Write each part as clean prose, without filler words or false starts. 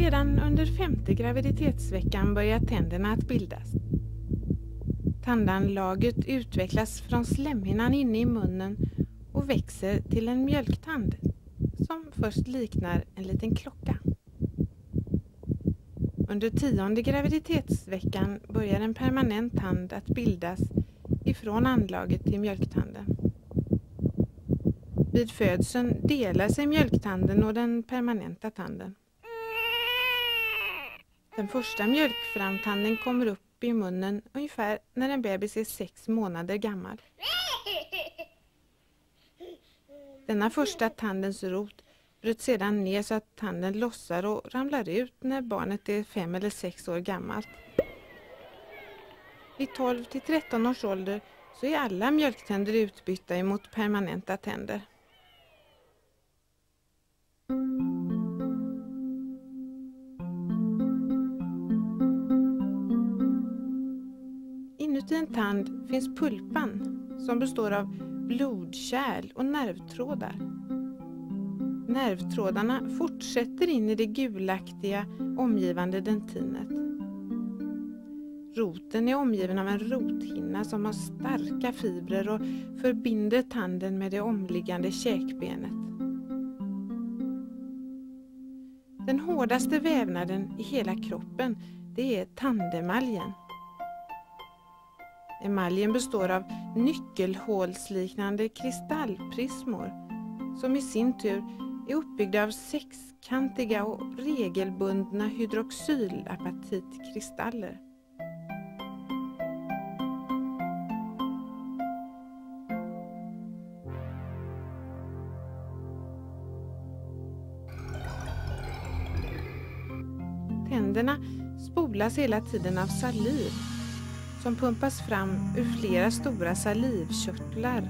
Redan under 5:e graviditetsveckan börjar tänderna att bildas. Tandanlaget utvecklas från slemhinnan inne i munnen och växer till en mjölktand som först liknar en liten klocka. Under 10:e graviditetsveckan börjar en permanent tand att bildas ifrån anlaget till mjölktanden. Vid födseln delar sig mjölktanden och den permanenta tanden. Den första mjölkframtanden kommer upp i munnen ungefär när en bebis är 6 månader gammal. Denna första tandens rot bryts sedan ner så att tanden lossar och ramlar ut när barnet är 5 eller 6 år gammalt. Vid 12 till 13 års ålder så är alla mjölktänder utbytta emot permanenta tänder. Inuti en tand finns pulpan som består av blodkärl och nervtrådar. Nervtrådarna fortsätter in i det gulaktiga omgivande dentinet. Roten är omgiven av en rothinna som har starka fibrer och förbinder tanden med det omliggande käkbenet. Den hårdaste vävnaden i hela kroppen, det är tandemaljen. Emaljen består av nyckelhålsliknande kristallprismor som i sin tur är uppbyggda av sexkantiga och regelbundna hydroxylapatit-kristaller. Tänderna spolas hela tiden av saliv som pumpas fram ur flera stora salivkörtlar.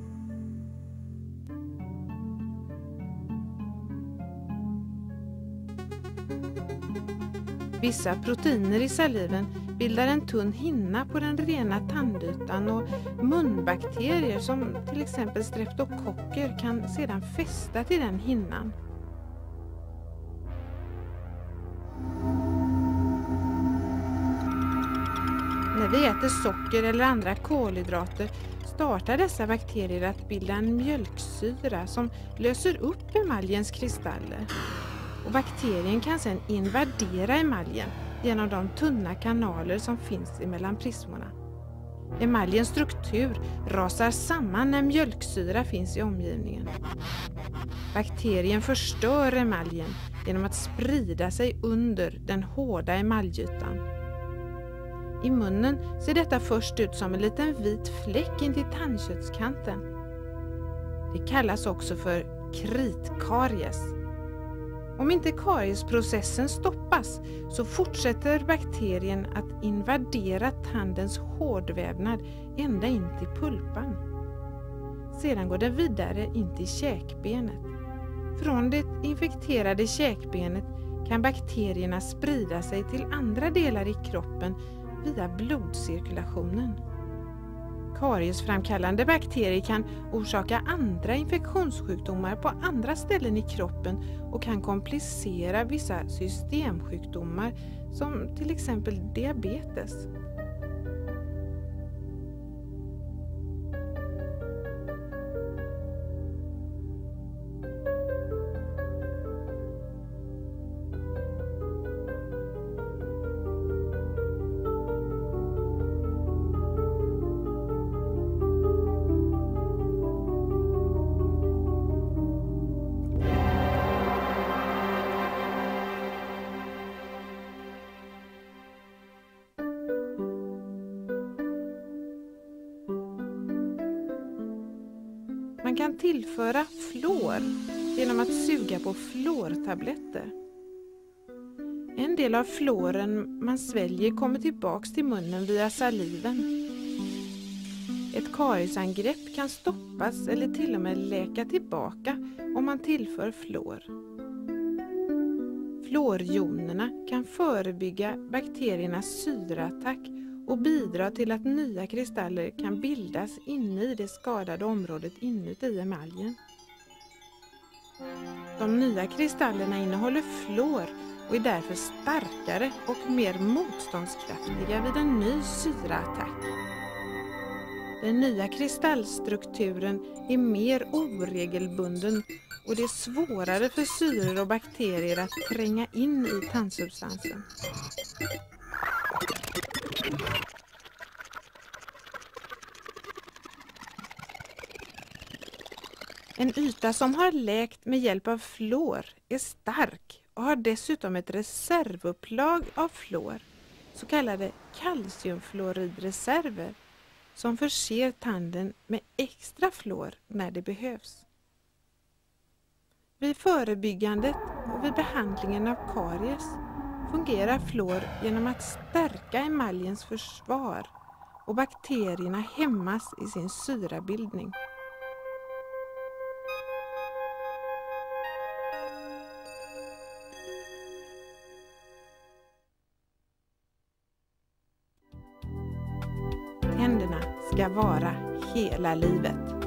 Vissa proteiner i saliven bildar en tunn hinna på den rena tandytan och munbakterier som till exempel streptokocker kan sedan fästa till den hinnan. När vi äter socker eller andra kolhydrater startar dessa bakterier att bilda en mjölksyra som löser upp emaljens kristaller. Och bakterien kan sedan invadera emaljen genom de tunna kanaler som finns emellan prismorna. Emaljens struktur rasar samman när mjölksyra finns i omgivningen. Bakterien förstör emaljen genom att sprida sig under den hårda emalgytan. I munnen ser detta först ut som en liten vit fläck intill tandköttskanten. Det kallas också för kritkaries. Om inte kariesprocessen stoppas så fortsätter bakterien att invadera tandens hårdvävnad ända in till pulpan. Sedan går den vidare in till käkbenet. Från det infekterade käkbenet kan bakterierna sprida sig till andra delar i kroppen via blodcirkulationen. Kariesframkallande bakterier kan orsaka andra infektionssjukdomar på andra ställen i kroppen och kan komplicera vissa systemsjukdomar som till exempel diabetes. Man kan tillföra fluor genom att suga på fluortabletter. En del av fluoren man sväljer kommer tillbaks till munnen via saliven. Ett kariesangrepp kan stoppas eller till och med läka tillbaka om man tillför fluor. Fluorjonerna kan förebygga bakteriernas syraattack och bidra till att nya kristaller kan bildas inne i det skadade området inuti emaljen. De nya kristallerna innehåller fluor och är därför starkare och mer motståndskraftiga vid en ny syraattack. Den nya kristallstrukturen är mer oregelbunden och det är svårare för syror och bakterier att tränga in i tandsubstansen. En yta som har läkt med hjälp av fluor är stark och har dessutom ett reservupplag av fluor, så kallade kalciumfluoridreserver, som förser tanden med extra fluor när det behövs. Vid förebyggandet och vid behandlingen av karies fungerar fluor genom att stärka emaljens försvar och bakterierna hämmas i sin syrabildning. Tänderna ska vara hela livet.